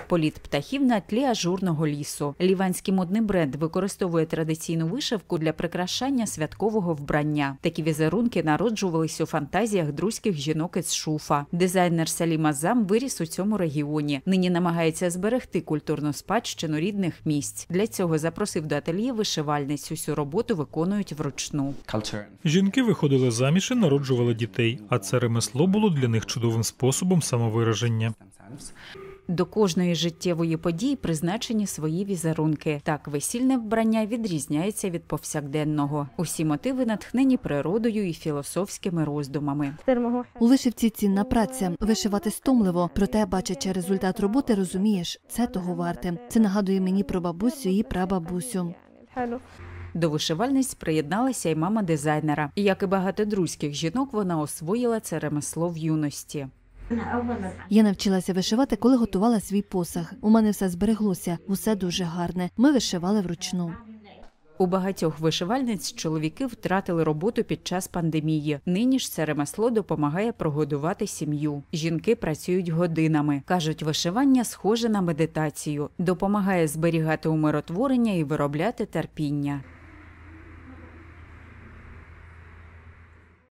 Політ птахів на тлі ажурного лісу. Ліванський модний бренд використовує традиційну вишивку для прикрашання святкового вбрання. Такі візерунки народжувались у фантазіях друзьких жінок із Шуфа. Дизайнер Салім Азам виріс у цьому регіоні. Нині намагається зберегти культурну спадщину рідних місць. Для цього запросив до ательє вишивальниць. Усю роботу виконують вручну. Жінки виходили заміж і народжували дітей, а це ремесло було для них чудовим способом самовираження. До кожної життєвої події призначені свої візерунки. Так, весільне вбрання відрізняється від повсякденного. Усі мотиви натхнені природою і філософськими роздумами. У вишивці цінна праця. Вишивати стомливо, проте, бачачи результат роботи, розумієш, це того варте. Це нагадує мені про бабусю і прабабусю. До вишивальниць приєдналася й мама дизайнера. І, як і багато друзьких жінок, вона освоїла це ремесло в юності. Я навчилася вишивати, коли готувала свій посаг. У мене все збереглося, усе дуже гарне. Ми вишивали вручну. У багатьох вишивальниць чоловіки втратили роботу під час пандемії. Нині ж це ремесло допомагає прогодувати сім'ю. Жінки працюють годинами. Кажуть, вишивання схоже на медитацію. Допомагає зберігати умиротворення і виробляти терпіння.